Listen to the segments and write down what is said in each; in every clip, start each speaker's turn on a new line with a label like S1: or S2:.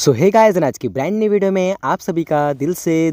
S1: सो hey guys, आज की brand new video में आप सभी का दिल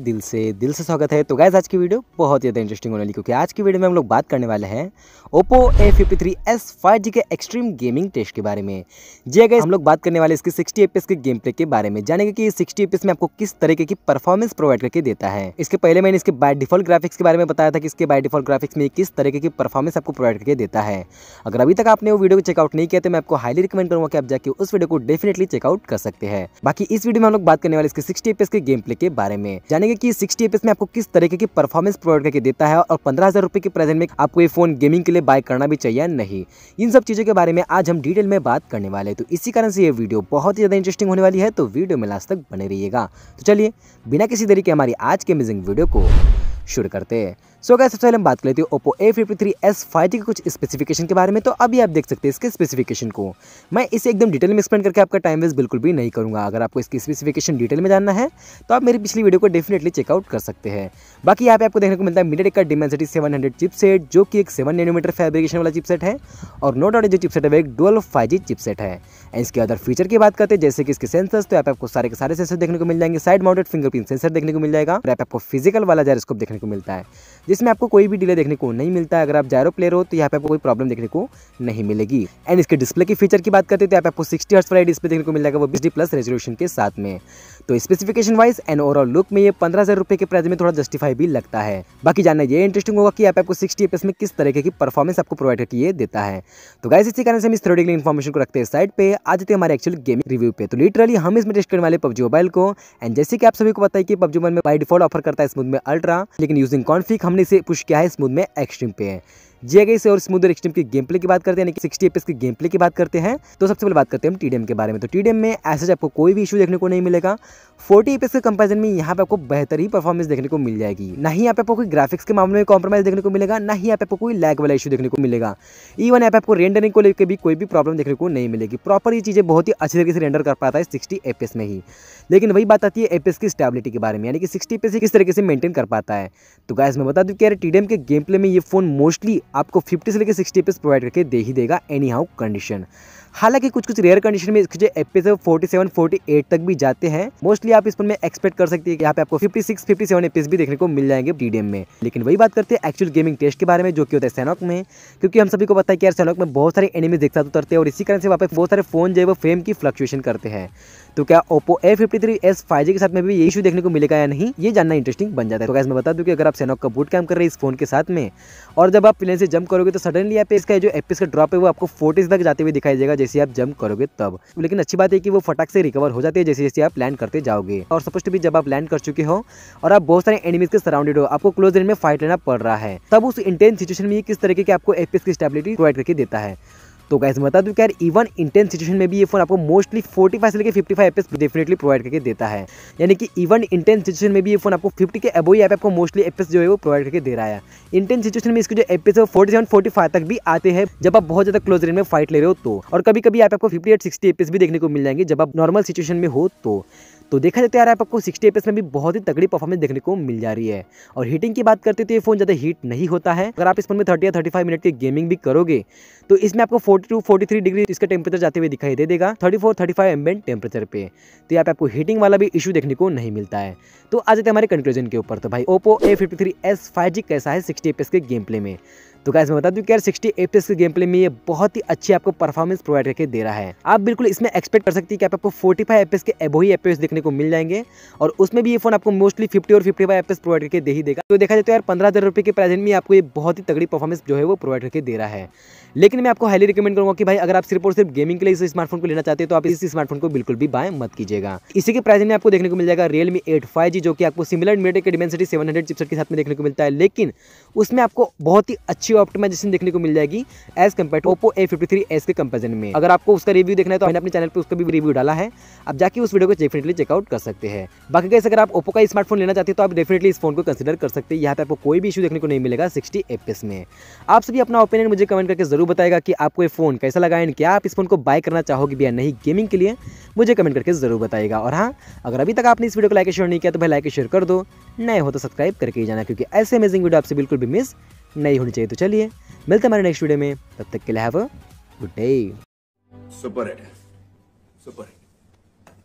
S1: से स्वागत है। तो गाइस, आज की वीडियो बहुत ज़्यादा इंटरेस्टिंग होने वाली, क्योंकि आज की वीडियो में हम लोग बात करने वाले हैं Oppo A53s 5G के एक्सट्रीम गेमिंग टेस्ट के बारे में। जी गाइस, हम लोग बात करने वाले इसके 60 FPS के गेम प्ले के बारे में, जानेंगे कि 60 FPS में आपको किस तरीके की परफॉर्मेंस प्रोवाइड करके देता है। इसके पहले मैंने इसके बाय डिफॉल्ट ग्राफिक्स के बारे में बताया था कि इसके बाय डिफॉल्ट ग्राफिक्स में किस तरीके की परफॉर्मेंस आपको प्रोवाइड करके देता है। अगर अभी तक आपने वो वीडियो को चेकआउट नहीं किया तो मैं आपको हाईली रिकमेंड करूंगा कि आप जाके उस वीडियो को डेफिनेटली चेकआउट कर सकते हैं। बाकी इस वीडियो में हम लोग बात करने वाले इसके 60 FPS के गेम प्ले के बारे में, जानेंगे कि 60 FPS में आपको किस तरीके की परफॉर्मेंस प्रोवाइड करके देता है और 15,000 रुपए के प्रेजेंट में आपको ये फोन गेमिंग के लिए बाय करना भी चाहिए या नहीं। इन सब चीजों के बारे में आज हम डिटेल में बात करने वाले हैं। तो इसी कारण से ये वीडियो बहुत ही ज्यादा इंटरेस्टिंग होने वाली है, तो वीडियो में लास्ट तक बने रहिएगा। तो चलिए बिना किसी देरी के हमारी आज के अमेजिंग वीडियो को शुरू करते हैं। सो गाइस, सबसे पहले हम बात कर लेते हैं Oppo A53s 5G के कुछ स्पेसिफिकेशन के बारे में। तो अभी आप देख सकते हैं इसके स्पेसिफिकेशन को। मैं इसे एकदम डिटेल में एक्सप्लेन करके आपका टाइम वेस्ट बिल्कुल भी नहीं करूंगा। अगर आपको इसकी स्पेसिफिकेशन डिटेल में जानना है तो आप मेरी पिछली वीडियो को डेफिनेटली चेकआउट कर सकते हैं। बाकी यहाँ पे आपको देखने को मिलता है MediaTek का Dimensity 700 चिपसेट, जो कि एक 7 नैनोमीटर फैब्रिकेशन वाला चिपसेट है, और नो डाउट जो चिपसेट है वो एक डुअल 5G चिपसेट है। इसके अदर फीचर की बात करते हैं, जैसे कि इसके सेंसर्स, तो यहाँ पे आपको सारे के सारे सेंसर देखने को मिल जाएंगे। साइड माउंटेड फिंगरप्रिंट सेंसर देखने को मिल जाएगा, और यहाँ पे आपको फिजिकल वाला जायरोस्कोप देखने को मिलता है, जिसमें आपको कोई भी डिले देखने को नहीं मिलता है। अगर आप जायरो प्लेयर हो तो यहाँ पे आपको कोई प्रॉब्लम देखने को नहीं मिलेगी। एंड इसके डिस्प्ले की फीचर की बात करते हैं तो यहाँ पे आपको 60 हर्ट्ज वाला डिस्प्ले देखने को मिल जाएगा, वो HD+ रेजोल्यूशन के साथ में। तो specification wise and overall look में ये 15,000 रुपए के प्राइस में थोड़ा जस्टिफाई भी लगता है। बाकी जानना ये इंटरेस्टिंग होगा कि यहाँ पे आपको 60 FPS में किस तरीके की परफॉर्मेंस आपको प्रोवाइड करके ये देता है। तो गाइस, इसी कारण से हम इस थ्योरेटिकल इन्फॉर्मेशन को रखते हैं साइड पे, आ जाते हैं हमारे एक्चुअल गेमिंग रिव्यू पे। तो लिटरली हम इसमें टेस्ट करने वाले PUBG मोबाइल को। एंड जैसे कि आप सभी को पता है कि PUBG मोबाइल में बाय डिफॉल्ट ऑफर करता है स्मूथ में अल्ट्रा, लेकिन यूजिंग कॉन्फिग हमने इसे पुश किया है स्मूथ में एक्सट्रीम पे है। जी गाइस, और स्मूथ और एक्सट्रीम की गेम प्ले की बात करते हैं, यानी कि 60 FPS की गेम प्ले की बात करते हैं, तो सबसे पहले बात करते हैं हम TDM के बारे में। तो TDM में ऐसे आपको कोई भी इशू देखने को नहीं मिलेगा। 40 FPS के कंपैरिजन में यहाँ पे आपको बेहतर ही परफॉर्मेंस देखने को मिल जाएगी। ना ही यहाँ पे आपको कोई ग्राफिक्स के मामले में कॉम्प्रोमाइज देखने को मिलेगा, ना ही यहाँ पे आपको कोई लैग वाला इशू देखने को मिलेगा। इवन यहाँ पे आपको रेंडरिंग को लेकर भी कोई भी प्रॉब्लम देखने को नहीं मिलेगी। प्रॉपर ये चीज़ें बहुत ही अच्छी तरीके से रेंडर कर पाता है 60 FPS में ही। लेकिन वही बात आती है FPS की स्टेबिलिटी के बारे में, यानी कि 60 FPS किस तरीके से मेंटेन कर पाता है। तो गाइस, मैं बता दूं कि यार TDM के गेम प्ले में ये फोन मोस्टली आपको 50 से लेकर 60 FPS प्रोवाइड करके दे ही देगा एनी हाउ कंडीशन। हालांकि कुछ रेयर कंडीशन में इसके जो FPS है 47, 48 तक भी जाते हैं। मोस्टली आप इस फोन में एक्सपेक्ट कर सकते हैं कि यहाँ पे आपको 56, 57 FPS भी देखने को मिल जाएंगे TDM में। लेकिन वही बात करते हैं एक्चुअल गेमिंग टेस्ट के बारे में, जो कि होता है सैनॉक में, क्योंकि हम सभी को पता है कि यार सैनॉक में बहुत सारे एनिमीज एक साथ उतरते हैं, और इसी कारण से वहाँ पे बहुत सारे फोन जो है वो फ्रेम की फ्लक्चुएशन करते हैं। तो क्या Oppo A53s 5G के साथ में भी ये इशू देखने को मिलेगा या नहीं, ये जानना इंटरेस्टिंग बन जाता है। तो गाइस, मैं बता दूं कि अगर आप सैनॉक का बूट कैम्प कर रहे हैं इस फोन के साथ में, और जब आप प्लेन से जंप करोगे तो सडनली यहाँ पे इसका जो FPS का ड्रॉप है वो आपको 40 तक जाते हुए दिखाई देगा जैसे आप जंप करोगे तब। लेकिन अच्छी बात है कि वो फटाक से रिकवर हो जाते हैं जैसे जैसे आप लैंड करते जाओगे। और सपोज टू भी जब आप लैंड कर चुके हो और आप बहुत सारे एनिमीज के सराउंडेड हो, आपको क्लोज रेंज में फाइट लेना पड़ रहा है, तब उस इंटेंस सिचुएशन में ये किस तरीके की आपको FPS की स्टेबिलिटी प्रोवाइड करके देता है। तो गाइस, बता दूं कि यार इवन इंटेंस सिचुएशन में भी ये फोन आपको मोस्टली 45 से लेकर 55 FPS डेफिनेटली प्रोवाइड करके देता है। यानी कि इवन इंटेंस सिचुएशन में भी ये फोन आपको 50 के अबव ही आपको मोस्टली FPS जो है वो प्रोवाइड करके दे रहा है। इंटेंस सिचुएशन में इसके जो FPS है 47, 45 तक भी आते हैं जब आप बहुत ज्यादा क्लोज रेंज में फाइट ले रहे हो तो, और कभी कभी आपको 58, 60 FPS भी देखने को मिल जाएंगे जब आप नॉर्मल सिचुएशन में हो तो देखा जाता है यार आपको 60 FPS में भी बहुत ही तगड़ी परफॉर्मेंस देखने को मिल जा रही है। और हीटिंग की बात करते तो ये फोन ज़्यादा हीट नहीं होता है। अगर आप इस फोन में 30 या 35 मिनट की गेमिंग भी करोगे तो इसमें आपको 42, 43 डिग्री इसका टेम्परेचर जाते हुए दिखाई दे देगा 34, 35 एम्बिएंट टेम्परेचर पे। तो यहाँ पे आपको हीटिंग वाला भी इशू देखने को नहीं मिलता है। तो आ जाते हैं हमारे कंक्लूजन के ऊपर। तो भाई Oppo A53s 5G कैसा है 60 FPS के गेम प्ले में। तो गाइस, मैं बता दूं कि यार 60 FPS के गेम प्ले में ये बहुत ही अच्छी आपको परफॉर्मेंस प्रोवाइड करके दे रहा है। आप बिल्कुल इसमें एक्सपेक्ट कर सकती है कि आपको 45 FPS के अबव ही FPS देखने को मिल जाएंगे, और उसमें भी ये फोन आपको मोस्टली 50 और 55 FPS प्रोवाइड करके दे ही देगा। तो देखा जाए तो यार 15,000 रुपए के प्राइस में आपको ये बहुत ही तगड़ी परफॉर्मेंस जो है वो प्रोवाइड करके दे रहा है। लेकिन मैं आपको हाईली रिकमेंड करूंगा कि भाई अगर आप सिर्फ और सिर्फ गेमिंग के लिए इस स्मार्टफोन को लेना चाहते हैं तो आप इस स्मार्टफोन को बिल्कुल भी बाय मत कीजिएगा। इसी के प्राइस में आपको देखने को मिल जाएगा Realme 8 5G, जो कि आपको सिमिलर MediaTek के Dimensity 700 चिपसेट के साथ में देखने को मिलता है, लेकिन उसमें आपको बहुत ही अच्छी ऑप्टिमाइजेशन देखने को मिल जाएगी as compare to Oppo A53s के कंपेरिजन में। अगर आपको उसका रिव्यू देखना है तो मैंने अपने चैनल पे उसका भी रिव्यू डाला है, आप जाके उस वीडियो को डेफिनेटली चेकआउट कर सकते हैं। बाकी गाइस, अगर आप Oppo का स्मार्टफोन लेना चाहते हैं तो आप डेफिनेटली इस फोन को कंसीडर कर सकते हैं। यहाँ पे आपको कोई भी इशू देखने को नहीं मिलेगा 60 FPS में। आप सभी अपना ओपिनियन मुझे कमेंट करके जरूर बताएगा कि आपको ये फोन कैसा लगा एंड क्या आप इस फोन को बाय करना चाहोगे भी या नहीं गेमिंग के लिए, मुझे कमेंट करके जरूर बताएगा। और हाँ, अगर अभी तक आपने इस वीडियो को लाइक शेयर नहीं किया तो भाई लाइक शेयर कर दो, नए हो तो सब्सक्राइब करके ही जाना, क्योंकि ऐसे अमेजिंग वीडियो आपसे बिल्कुल भी मिस नहीं होनी चाहिए। तो चलिए मिलते हैं हमारे नेक्स्ट वीडियो में, तब तक के लिए have a good day.
S2: Super hit, super hit.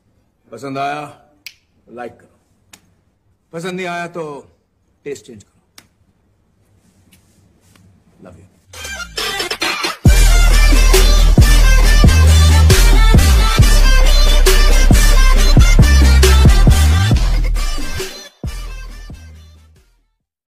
S2: पसंद आया तो लाइक करो, पसंद नहीं आया तो टेस्ट चेंज करो। Love you.